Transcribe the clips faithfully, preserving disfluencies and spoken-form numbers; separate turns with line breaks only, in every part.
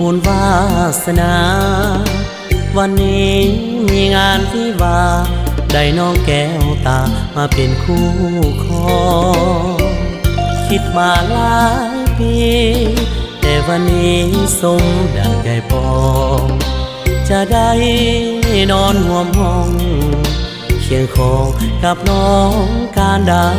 บุญวาสนาวันนี้มีงานวิวาได้น้องแก้วตามาเป็นคู่ครองคิดมาหลายปีแต่วันนี้สมดังใจปองจะได้นอนห่วมห้องเคียงคองกับน้องการดา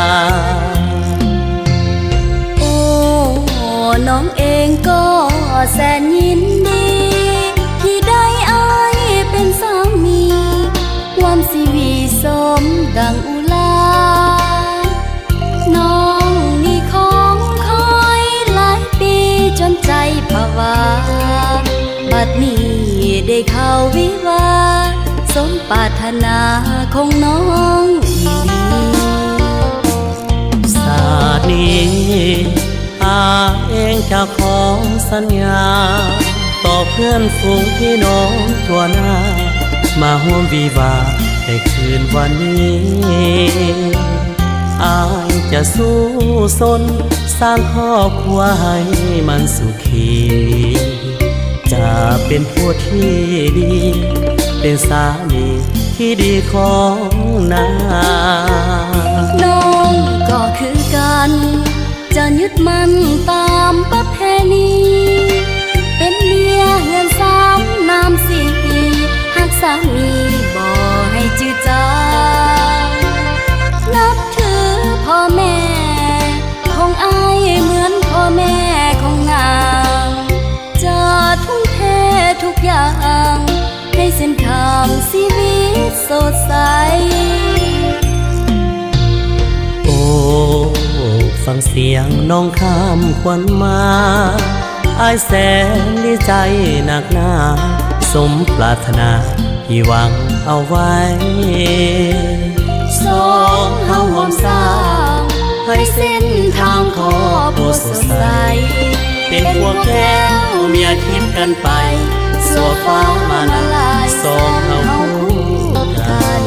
โอ้น้องเองก็แสนยินดีที่ได้อายเป็นสามีความสีวีสมดังอุลาน้องนี่ของคอยหลายปีจนใจภาวะบัดนี้ได้เข้าวิวาสมปรารถนาของน้องอีลี
ศาสตร์นี้อาเองจะขอสัญญาต่อเพื่อนฝูงพี่น้องทั่วหน้ามาร่วมวิวาในคืนวันนี้อายจะสู้สนสร้างครอบครัวให้มันสุขีจะเป็นผู้ที่ดีเป็นสามีที่ดีของนา
น้องก็คือกันจะยึดมันตามประเพณีเป็นเมียเงินสามนามสี่หักสามีบ่ให้จืดจางนับถือพ่อแม่ของอายเหมือนพ่อแม่ของนางจะทุ่มเททุกอย่างให้เส้นทางชีวิตสดใส
โอ้ฟังเสียงน้องข้ามควันมาอายแสนดีใจหนักหนาสมปรารถนาที่หวังเอาไว้
สองเฮาร่วมสร้างให้เส้นทางครอบครัวสดใส
เป็นพวกแก้วเมียทิพย์กันไปสัวฟ้ามาละลายสองเฮาคู่กัน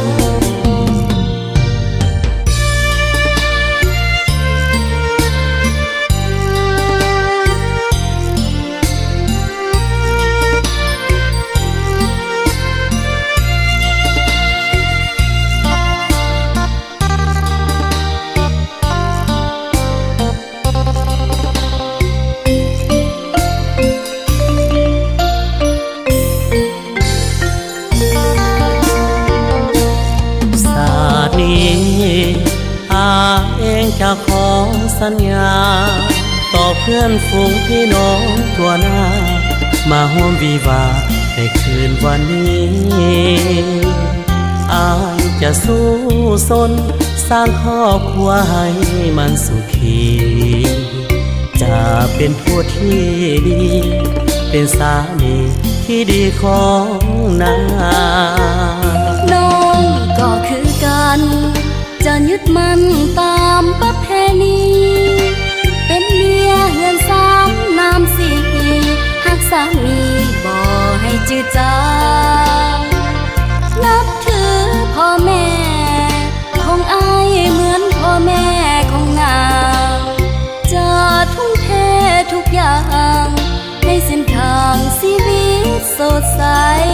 อาเองจะขอสัญญาต่อเพื่อนฝูงพี่น้องทั่วหน้ามาร่วมวิวาในคืนวันนี้อายจะสู้สนสร้างครอบครัวให้มันสุขีจะเป็นผู้ที่ดีเป็นสามีที่ดีของนา
น้องก็คือกันจะยึดมันตามประเพณีเป็นเมียเงินสามนามสี่หักสามีบ่ให้จืดจางนับถือพ่อแม่ของอายเหมือนพ่อแม่ของนางจะทุ่มเททุกอย่างให้เส้นทางชีวิตสดใส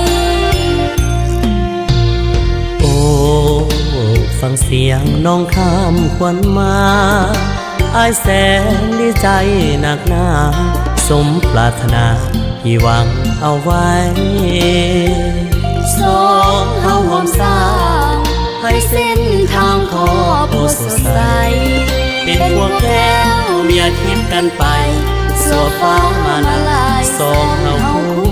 ฟังเสียงน้องข้ามควันมาอายแสนดีใจหนักหนาสมปรารถนาที่หวังเอาไว้
สองเฮาร่วมสร้างให้เส้นทางครอบครัวสดใส
เป็นพวกแก้วเมียทิพย์กันไปสัวฟ้ามาละลายสองเฮาคู่